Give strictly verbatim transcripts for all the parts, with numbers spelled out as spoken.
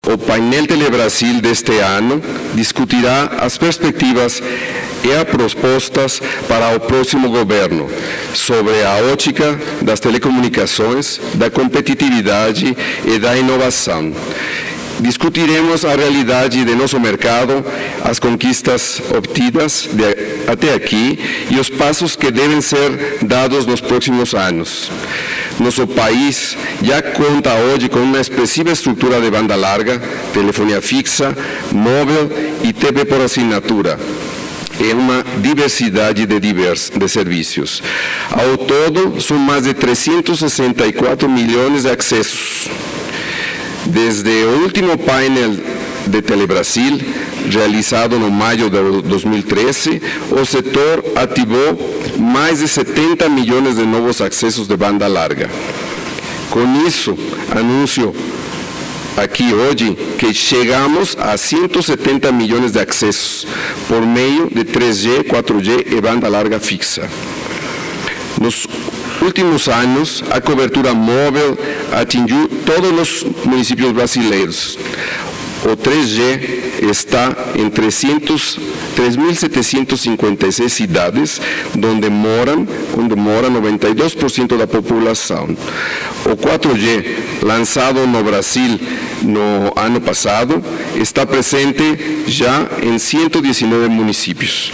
O painel Telebrasil deste ano discutirá as perspectivas e as propostas para o próximo governo sobre a ótica das telecomunicações, da competitividade e da inovação. Discutiremos a realidade de nosso mercado, as conquistas obtidas de, até aqui e os passos que devem ser dados nos próximos anos. Nosso país já conta hoje com uma expressiva estrutura de banda larga, telefonia fixa, móvel e T V por assinatura. É uma diversidade de, divers, de serviços. Ao todo, são mais de trezentos e sessenta e quatro milhões de acessos. Desde o último painel de Telebrasil, realizado no maio de dois mil e treze, o setor ativou mais de setenta milhões de novos acessos de banda larga. Com isso, anúncio aqui hoje que chegamos a cento e setenta milhões de acessos por meio de três G, quatro G e banda larga fixa. Nos últimos anos, a cobertura móvel atingiu todos os municípios brasileiros. O três G está em três mil setecentas e cinquenta e seis cidades, onde moram, onde mora noventa e dois por cento da população. O quatro G, lançado no Brasil no ano passado, está presente já em cento e dezenove municípios.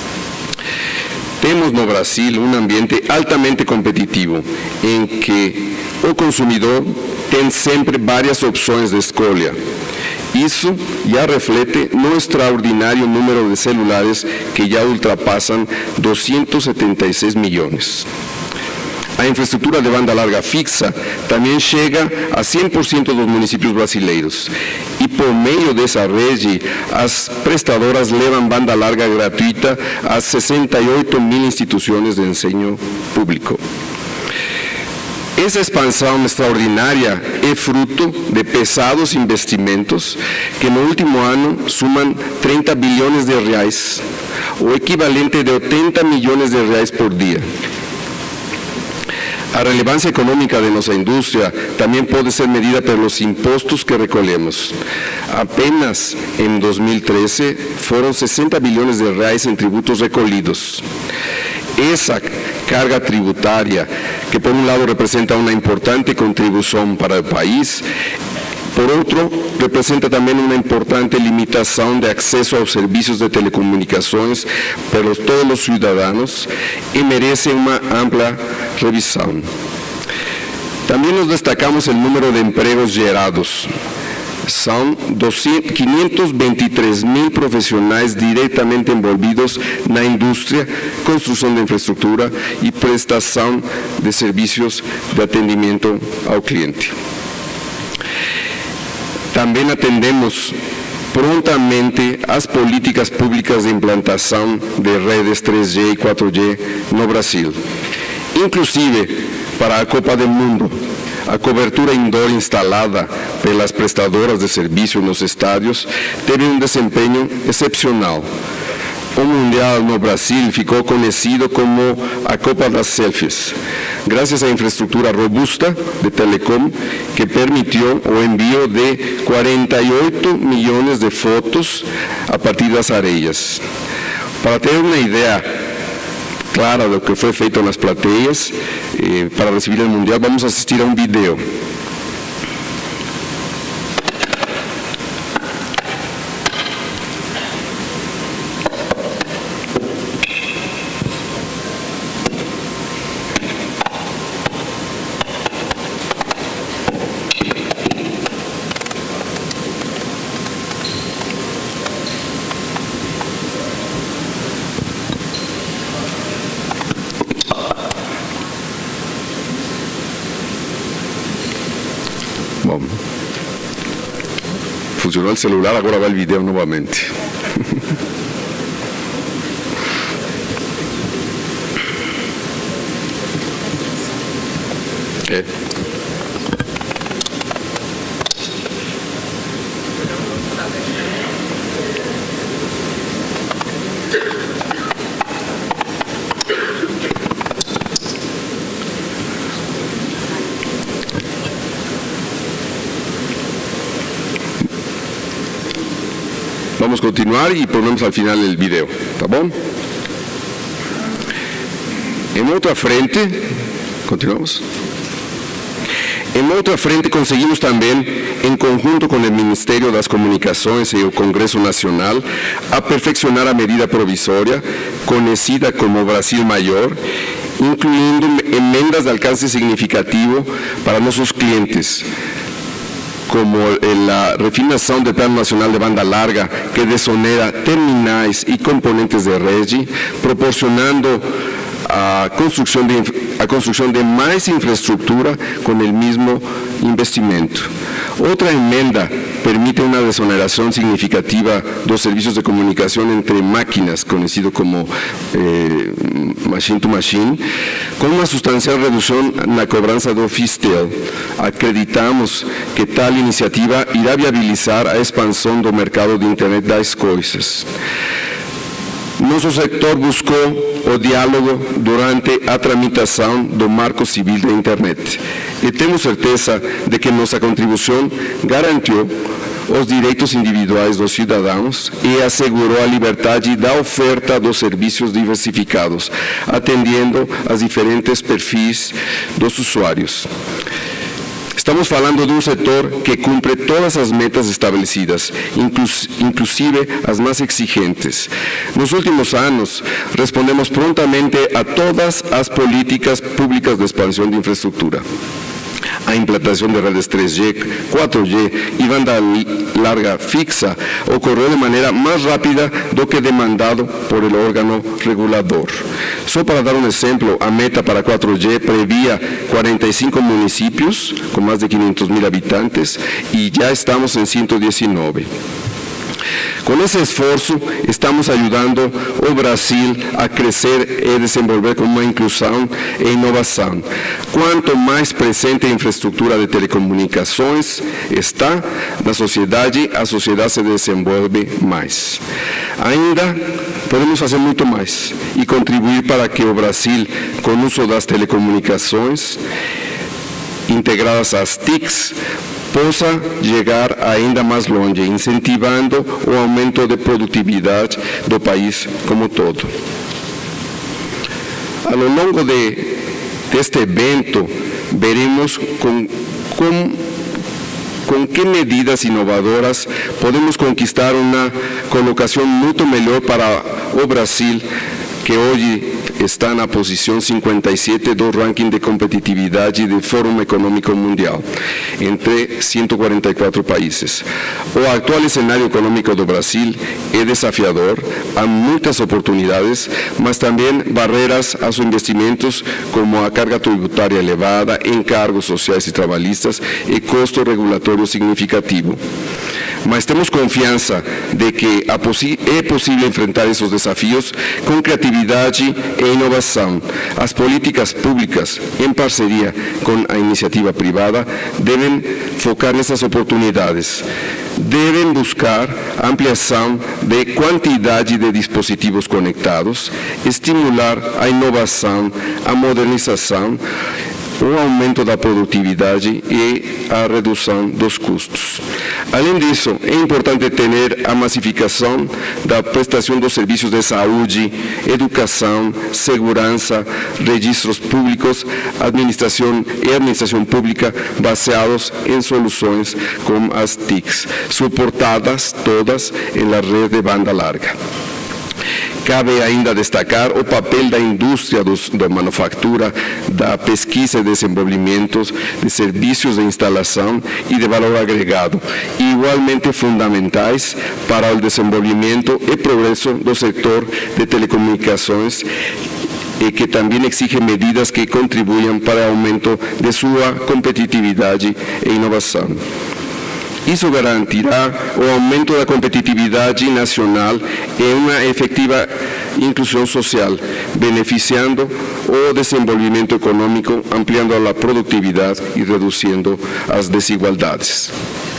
Temos no Brasil um ambiente altamente competitivo, em que o consumidor tem sempre várias opções de escolha. Isso já reflete no extraordinário número de celulares que já ultrapassam duzentos e setenta e seis milhões. A infraestrutura de banda larga fixa também chega a cem por cento dos municípios brasileiros. E por meio dessa rede, as prestadoras levam banda larga gratuita a sessenta e oito mil instituições de ensino público. Essa expansão extraordinária é fruto de pesados investimentos que no último ano somam trinta bilhões de reais, o equivalente de oitenta milhões de reais por dia. A relevância econômica de nossa indústria também pode ser medida pelos impostos que recolhemos. Apenas em dois mil e treze foram sessenta bilhões de reais em tributos recolhidos. Essa carga tributária, que por um lado representa uma importante contribuição para o país, por outro, representa também uma importante limitação de acesso aos serviços de telecomunicações pelos todos os cidadãos e merece uma ampla revisão. Também nos destacamos o número de empregos gerados. São quinhentos e vinte e três mil profissionais diretamente envolvidos na indústria, construção de infraestrutura e prestação de serviços de atendimento ao cliente. Também atendemos prontamente as políticas públicas de implantação de redes três G e quatro G no Brasil. Inclusive, para a Copa do Mundo, a cobertura indoor instalada pelas prestadoras de serviço nos estádios teve um desempenho excepcional. O Mundial no Brasil ficou conhecido como a Copa das Selfies, graças à infraestrutura robusta de telecom que permitiu o envio de quarenta e oito milhões de fotos a partir das areias. Para ter uma ideia clara do que foi feito nas plateias, eh, para receber o Mundial, vamos assistir a um vídeo. Bom, funcionou o celular, agora vai o vídeo novamente. É. vamos a continuar y ponemos al final el video, ¿está bom? En outra frente, continuamos. Em outra frente, conseguimos também, em conjunto com o Ministério das Comunicações e o Congresso Nacional, aperfeiçoar a medida provisória, conhecida como Brasil Maior, incluindo emendas de alcance significativo para nossos clientes, como a refinação do Plano Nacional de Banda Larga, que desonera terminais e componentes de rede, proporcionando a construção de, a construção de mais infraestrutura com o mesmo investimento. Outra emenda permite uma desoneração significativa dos serviços de comunicação entre máquinas, conhecido como eh, machine to machine, com uma substancial redução na cobrança do Fistel. Acreditamos que tal iniciativa irá viabilizar a expansão do mercado de internet das coisas. Nosso setor buscou o diálogo durante a tramitação do Marco Civil da Internet e temos certeza de que nossa contribuição garantiu os direitos individuais dos cidadãos e assegurou a liberdade da oferta dos serviços diversificados, atendendo aos diferentes perfis dos usuários. Estamos falando de um setor que cumpre todas as metas estabelecidas, inclusive as mais exigentes. Nos últimos anos, respondemos prontamente a todas as políticas públicas de expansão de infraestrutura. A implantação de redes três G, quatro G e banda larga fixa ocorreu de maneira mais rápida do que demandado por el órgano regulador. Só para dar um exemplo, a meta para quatro G previa quarenta e cinco municípios com mais de quinhentos mil habitantes e já estamos em cento e dezenove. Com esse esforço, estamos ajudando o Brasil a crescer e desenvolver com uma inclusão e inovação. Quanto mais presente a infraestrutura de telecomunicações está na sociedade, a sociedade se desenvolve mais. Ainda podemos fazer muito mais e contribuir para que o Brasil, com o uso das telecomunicações integradas às T I Cs, possa chegar ainda mais longe, incentivando o aumento de produtividade do país como todo. Ao longo de, deste evento, veremos com, com, com que medidas inovadoras podemos conquistar uma colocação muito melhor para o Brasil, que hoje está na posição cinquenta e sete do ranking de competitividade do Fórum Econômico Mundial, entre cento e quarenta e quatro países. O atual cenário econômico do Brasil é desafiador, há muitas oportunidades, mas também barreiras aos investimentos, como a carga tributária elevada, encargos sociais e trabalhistas e custo regulatório significativo. Mas temos confiança de que é possível enfrentar esses desafios com criatividade e inovação. As políticas públicas, em parceria com a iniciativa privada, devem focar nessas oportunidades. Devem buscar ampliação de quantidade de dispositivos conectados, estimular a inovação, a modernização, o aumento da produtividade e a redução dos custos. Além disso, é importante ter a massificação da prestação dos serviços de saúde, educação, segurança, registros públicos, administração e administração pública baseados em soluções como as T I Cs, suportadas todas na rede de banda larga. Cabe ainda destacar o papel da indústria dos, da manufatura, da pesquisa e desenvolvimento, de serviços de instalação e de valor agregado, igualmente fundamentais para o desenvolvimento e progresso do setor de telecomunicações, e que também exige medidas que contribuam para o aumento de sua competitividade e inovação. Isso garantirá o aumento da competitividade nacional e uma efetiva inclusão social, beneficiando o desenvolvimento econômico, ampliando a produtividade e reduzindo as desigualdades.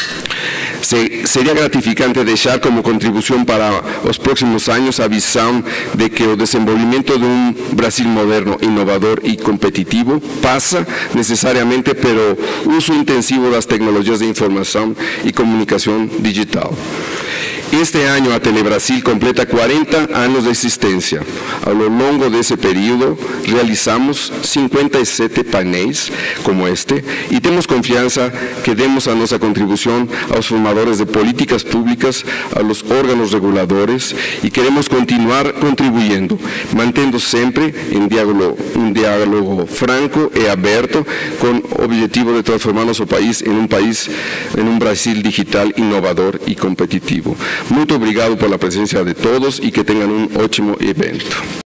Seria gratificante deixar como contribuição para os próximos anos a visão de que o desenvolvimento de um Brasil moderno, inovador e competitivo passa necessariamente pelo uso intensivo das tecnologias de informação e comunicação digital. Este año a Telebrasil completa cuarenta anos de existência. Ao longo desse período, realizamos cinquenta e sete painéis como este e temos confiança que demos a nossa contribuição aos formadores de políticas públicas, aos órgãos reguladores e queremos continuar contribuindo, mantendo sempre em diálogo, um diálogo franco e aberto com o objetivo de transformar nosso país em um país, em um Brasil digital inovador e competitivo. Muito obrigado por la presencia de todos y que tengan un ótimo evento.